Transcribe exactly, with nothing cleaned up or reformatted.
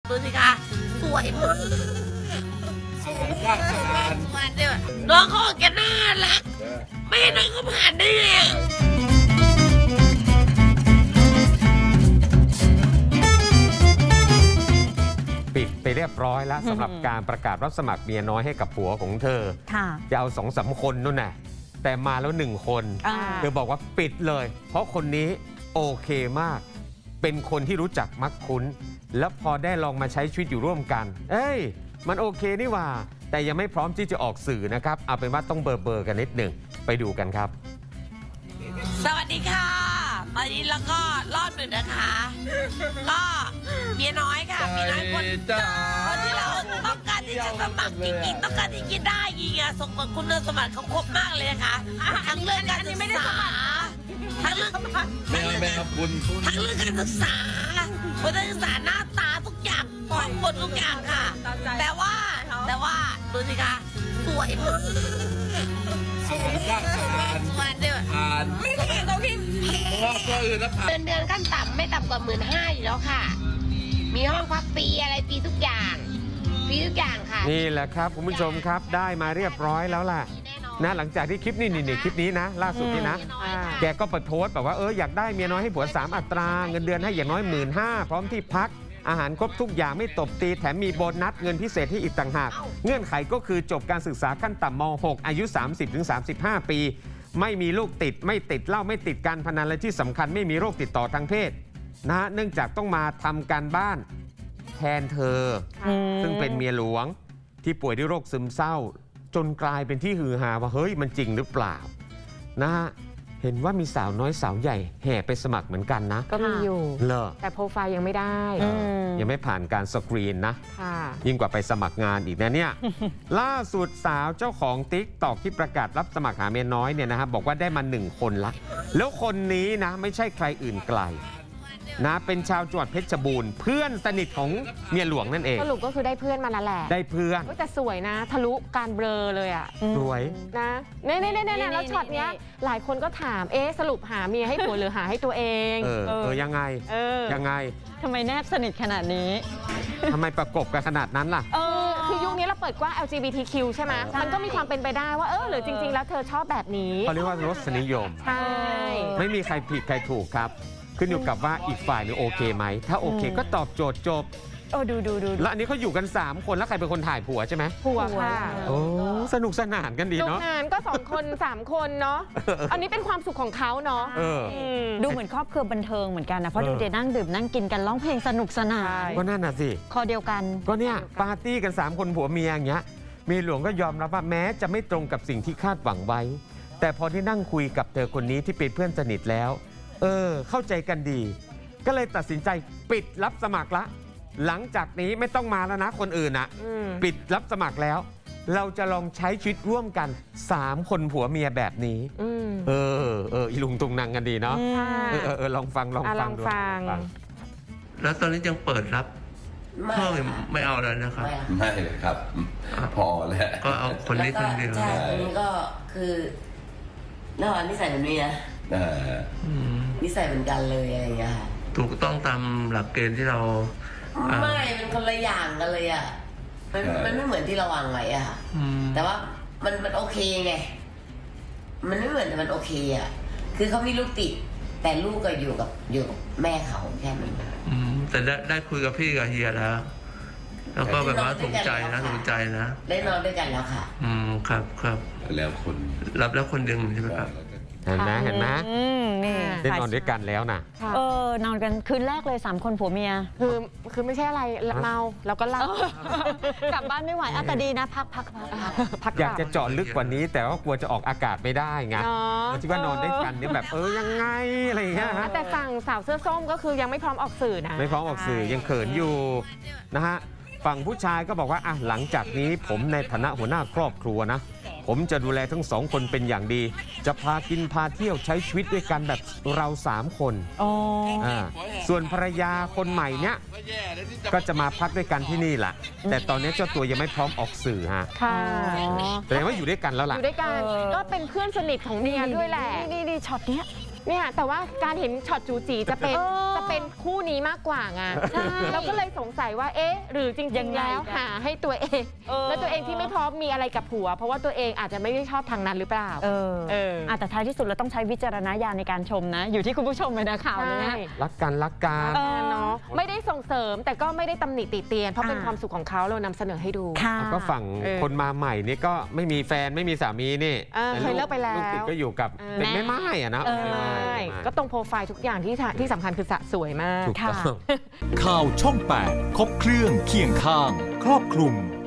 ดูสิคะสวยมากสวยมากน้องเขาแกน่ารักไม่ให้น้องเขาผ่านได้ไงปิดไปเรียบร้อยแล้วสำหรับการประกาศรับสมัครเมียน้อยให้กับผัวของเธอจะเอาสองสามคนนู่นน่ะแต่มาแล้วหนึ่งคนเธอบอกว่าปิดเลยเพราะคนนี้โอเคมากเป็นคนที่รู้จักมักคุ้นแล้วพอได้ลองมาใช้ชีวิตอยู่ร่วมกันเอ้ยมันโอเคนี่ว่าแต่ยังไม่พร้อมที่จะออกสื่อนะครับเอาเป็นว่าต้องเบอร์เบอร์กันนิดหนึ่งไปดูกันครับสวัสดีค่ะตอนนี้แล้วก็รอบหนึ่งนะคะก็เมียน้อยค่ะเมียน้อยคนคนที่เราต้องการที่จะสมัครจริงๆต้องการที่จะได้ยิงอะสมกับคุณสมบัติเขาครบมากเลยนะคะทั้งเรื่องการศึกษาทั้งเรื่องไม่ไม่ครับคุณทั้งเรื่องการศึกษาคนศึกษาหน้าตาทุกอย่างพร้อมหมดทุกอย่างค่ะแต่ว่าแต่ว่าดูสิคะสวยมากสวยมากผ่านผ่านไม่ผ่านตรงที่เพราะก็อื่นแล้วผ่านเดือนเดือนขั้นต่ำไม่ต่ำกว่าหมื่นห้าอยู่แล้วค่ะมีห้องพักฟรีอะไรฟรีทุกอย่างฟรีทุกอย่างค่ะนี่แหละครับคุณผู้ชมครับได้มาเรียบร้อยแล้วล่ะนะหลังจากที่คลิปนี้นี่คลิปนี้นะล่าสุดนี่นะแกก็เปิดโพสต์แบบว่าเอออยากได้เมียน้อยให้ผัวสามอัตราเงินเดือนให้อย่างน้อยหมื่นห้าพร้อมที่พักอาหารครบทุกอย่างไม่ตบตีแถมมีโบนัสเงินพิเศษที่อีกต่างหากเงื่อนไขก็คือจบการศึกษาขั้นต่ำม หก อายุ สามสิบถึงสามสิบห้า ปีไม่มีลูกติดไม่ติดเหล้าไม่ติดการพนันและที่สำคัญไม่มีโรคติดต่อทางเพศนะเนื่องจากต้องมาทำการบ้านแทนเธอซึ่งเป็นเมียหลวงที่ป่วยด้วยโรคซึมเศร้าจนกลายเป็นที่ฮือฮาว่าเฮ้ยมันจริงหรือเปล่านะเห็นว่ามีสาวน้อยสาวใหญ่แห่ไปสมัครเหมือนกันนะก็มีอยู่เหรอแต่โปรไฟล์ยังไม่ได้ยังไม่ผ่านการสกรีนนะยิ่งกว่าไปสมัครงานอีกนะเนี่ย ล่าสุดสาวเจ้าของติ๊กตอกที่ประกาศรับสมัครหาเมียน้อยเนี่ยนะฮะบอกว่าได้มาหนึ่งคนละแล้วคนนี้นะไม่ใช่ใครอื่นไกลนะเป็นชาวจังหวัดเพชรบูรณ์เพื่อนสนิทของเมียหลวงนั่นเองสรุปก็คือได้เพื่อนมานั่นแหละได้เพื่อนแต่สวยนะทะลุการเบลอเลยอ่ะสวยนะเนี่ยเนี่ยเนี่ยแล้วช็อตเนี้ยหลายคนก็ถามเอ๊ะสรุปหาเมียให้ผัวหรือหาให้ตัวเองเออเออยังไงยังไงทำไมแนบสนิทขนาดนี้ทำไมประกบกันขนาดนั้นล่ะเออคือยุคนี้เราเปิดกว้าง แอล จี บี ที คิว ใช่ไหมมันก็มีความเป็นไปได้ว่าเออหรือจริงๆแล้วเธอชอบแบบนี้เขาเรียกว่ารสนิยมใช่ไม่มีใครผิดใครถูกครับขึ้นอยู่กับว่าอีกฝ่ายนึงโอเคไหมถ้าโอเคก็ตอบโจทย์จบโอ้ดูดูดูแล้วอันนี้เขาอยู่กันสามคนแล้วใครเป็นคนถ่ายผัวใช่ไหมผัวค่ะโอ้สนุกสนานกันดีเนาะสนุกสนานก็สองคนสามคนเนาะอันนี้เป็นความสุขของเขาเนาะดูเหมือนครอบครัวบันเทิงเหมือนกันนะเพราะดูเดี๋ยวนั่งดื่มนั่งกินกันร้องเพลงสนุกสนานก็นั่นน่ะสิคอเดียวกันก็เนี่ยปาร์ตี้กันสามคนผัวเมียอย่างเงี้ยเมียหลวงก็ยอมรับว่าแม้จะไม่ตรงกับสิ่งที่คาดหวังไว้แต่พอที่นั่งคุยกับเธอคนนี้ที่เป็นเพื่อนสนิทแล้วเออเข้าใจกันดีก็เลยตัดสินใจปิดรับสมัครละหลังจากนี้ไม่ต้องมาแล้วนะคนอื่นอ่ะปิดรับสมัครแล้วเราจะลองใช้ชีวิตร่วมกันสามคนผัวเมียแบบนี้เออเอออีลุงตุงนางกันดีเนาะเออเออลองฟังลองฟังดูแล้วตอนนี้ยังเปิดรับเพิ่มไม่เอาแล้วนะครับไม่เลยครับพอแล้วก็เอาคนนี้คนเดียวใช่คนนี้ก็คือน่ารักนิสัยแบบนี้นะนิสัยเหมือนกันเลยอะไรอย่างเงี้ยถูกต้องตามหลักเกณฑ์ที่เราไม่เป็นคนละอย่างกันเลยอ่ะมันมันไม่เหมือนที่เราวางไว้อ่ะแต่ว่ามันมันโอเคไงมันไม่เหมือนแต่มันโอเคอ่ะคือเขามีลูกติดแต่ลูกก็อยู่กับอยู่กับแม่เขาแค่นั้นแต่ได้ได้คุยกับพี่กับเฮียแล้วแล้วก็แบบว่าถูกใจนะถูกใจนะได้นอนด้วยกันแล้วค่ะอืมครับครับแล้วคนรับแล้วคนดึงใช่ไหมครับเห็นไหมเห็นไหมได้นอนด้วยกันแล้วนะเออนอนกันคืนแรกเลยสามคนผัวเมียคือคือไม่ใช่อะไรเมาแล้วก็เล่ากลับบ้านไม่ไหวแต่ดีนะพักพักพักอยากจะเจาะลึกกว่านี้แต่ว่ากลัวจะออกอากาศไม่ได้ไงคิดว่านอนด้วยกันเนี่ยแบบเออยังไงอะไรอย่างเงี้ยแต่ฝั่งสาวเสื้อส้มก็คือยังไม่พร้อมออกสื่อนะไม่พร้อมออกสื่อยังเขินอยู่นะฮะฝั่งผู้ชายก็บอกว่าอ่ะหลังจากนี้ผมในฐานะหัวหน้าครอบครัวนะผมจะดูแลทั้งสองคนเป็นอย่างดีจะพากินพาเที่ยวใช้ชีวิตด้วยกันแบบเราสามคนอ่าส่วนภรรยาคนใหม่เนี้ยก็จะมาพักด้วยกันที่นี่แหละแต่ตอนนี้เจ้าตัวยังไม่พร้อมออกสื่อฮะค่ะแสดงว่าอยู่ด้วยกันแล้วล่ะอยู่ด้วยกันก็เป็นเพื่อนสนิทของเมียด้วยแหละนี่นี่ช็อตเนี้ยเนี่ยแต่ว่าการเห็นช็อตจูจีจะเป็นจะจะเป็นคู่นี้มากกว่าไงเราก็เลยสงสัยว่าเอ๊ะหรือจริงๆแล้วหาให้ตัวเองแล้วตัวเองที่ไม่พร้อมมีอะไรกับผัวเพราะว่าตัวเองอาจจะไม่ได้ชอบทางนั้นหรือเปล่าเออเออแต่ท้ายที่สุดเราต้องใช้วิจารณญาณในการชมนะอยู่ที่คุณผู้ชมเลยนะข่าวนี้นะรักกันรักกันเนาะไม่ได้ส่งเสริมแต่ก็ไม่ได้ตำหนิติเตียนเพราะเป็นความสุขของเขาเรานำเสนอให้ดูก็ฝั่งคนมาใหม่นี่ก็ไม่มีแฟนไม่มีสามีนี่เคยเลิกไปแล้วลูกติดก็อยู่กับเป็นแม่ไม้อะนะก็ตรงโปรไฟล์ทุกอย่างที่ที่สำคัญคือสะสวยมากถูกต้องข่าวช่องแปดครบเครื่องเคียงข้างครอบคลุม